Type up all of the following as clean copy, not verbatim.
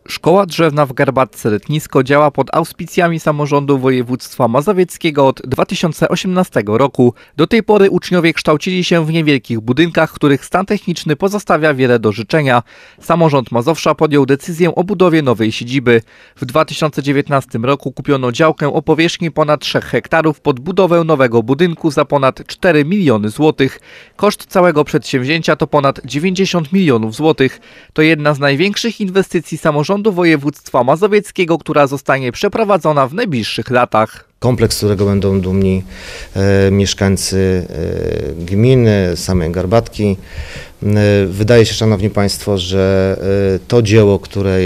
Szkoła Drzewna w Garbatce-Letnisko działa pod auspicjami samorządu województwa mazowieckiego od 2018 roku. Do tej pory uczniowie kształcili się w niewielkich budynkach, których stan techniczny pozostawia wiele do życzenia. Samorząd Mazowsza podjął decyzję o budowie nowej siedziby. W 2019 roku kupiono działkę o powierzchni ponad 3 hektarów pod budowę nowego budynku za ponad 4 miliony złotych. Koszt całego przedsięwzięcia to ponad 90 milionów złotych. To jedna z największych inwestycji samorządu województwa mazowieckiego, która zostanie przeprowadzona w najbliższych latach. Kompleks, z którego będą dumni mieszkańcy gminy, samej Garbatki. Wydaje się, szanowni państwo, że to dzieło,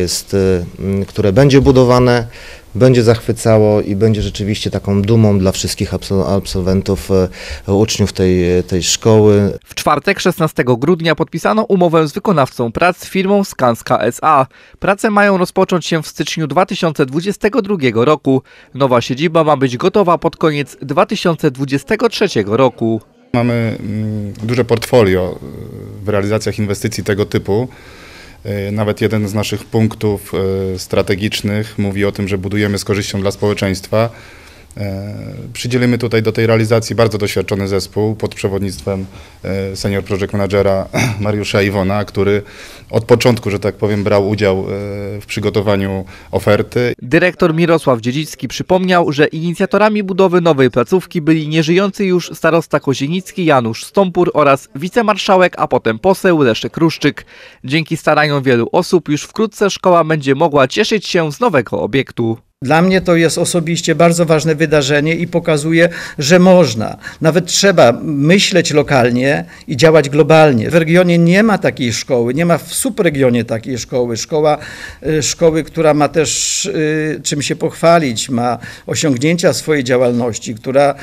które będzie budowane, będzie zachwycało i będzie rzeczywiście taką dumą dla wszystkich absolwentów, uczniów tej szkoły. W czwartek, 16 grudnia podpisano umowę z wykonawcą prac firmą Skanska S.A. Prace mają rozpocząć się w styczniu 2022 roku. Nowa siedziba ma być gotowa pod koniec 2023 roku. Mamy duże portfolio w realizacjach inwestycji tego typu. Nawet jeden z naszych punktów strategicznych mówi o tym, że budujemy z korzyścią dla społeczeństwa. Przydzielimy tutaj do tej realizacji bardzo doświadczony zespół pod przewodnictwem senior project managera Mariusza Iwona, który od początku, że tak powiem, brał udział w przygotowaniu oferty. Dyrektor Mirosław Dziedzicki przypomniał, że inicjatorami budowy nowej placówki byli nieżyjący już starosta kozienicki Janusz Stąpur oraz wicemarszałek, a potem poseł Leszek Ruszczyk. Dzięki staraniom wielu osób już wkrótce szkoła będzie mogła cieszyć się z nowego obiektu. Dla mnie to jest osobiście bardzo ważne wydarzenie i pokazuje, że można, nawet trzeba myśleć lokalnie i działać globalnie. W regionie nie ma takiej szkoły, nie ma w subregionie takiej szkoły. Szkoły, która ma też czym się pochwalić, ma osiągnięcia swojej działalności, która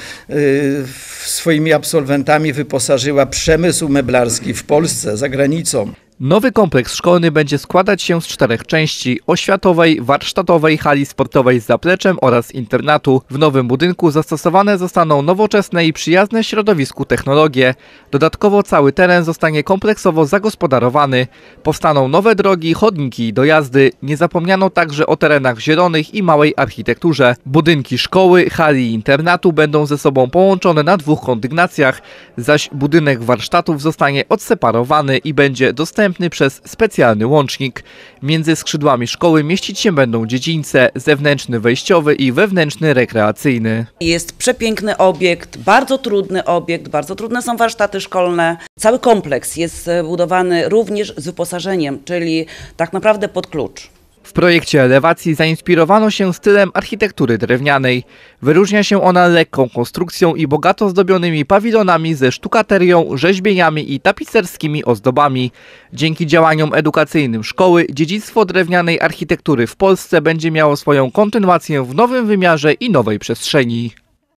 swoimi absolwentami wyposażyła przemysł meblarski w Polsce, za granicą. Nowy kompleks szkolny będzie składać się z 4 części: oświatowej, warsztatowej, hali sportowej z zapleczem oraz internatu. W nowym budynku zastosowane zostaną nowoczesne i przyjazne środowisku technologie. Dodatkowo cały teren zostanie kompleksowo zagospodarowany. Powstaną nowe drogi, chodniki i dojazdy. Nie zapomniano także o terenach zielonych i małej architekturze. Budynki szkoły, hali i internatu będą ze sobą połączone na 2 kondygnacjach, zaś budynek warsztatów zostanie odseparowany i będzie dostępny przez specjalny łącznik. Między skrzydłami szkoły mieścić się będą dziedzińce, zewnętrzny wejściowy i wewnętrzny rekreacyjny. Jest przepiękny obiekt, bardzo trudne są warsztaty szkolne. Cały kompleks jest budowany również z wyposażeniem, czyli tak naprawdę pod klucz. W projekcie elewacji zainspirowano się stylem architektury drewnianej. Wyróżnia się ona lekką konstrukcją i bogato zdobionymi pawilonami ze sztukaterią, rzeźbieniami i tapicerskimi ozdobami. Dzięki działaniom edukacyjnym szkoły dziedzictwo drewnianej architektury w Polsce będzie miało swoją kontynuację w nowym wymiarze i nowej przestrzeni.